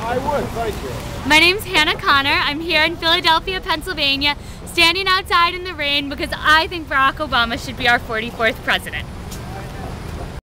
I would, thank you. My name's Hannah Connor. I'm here in Philadelphia, Pennsylvania, standing outside in the rain because I think Barack Obama should be our 44th president.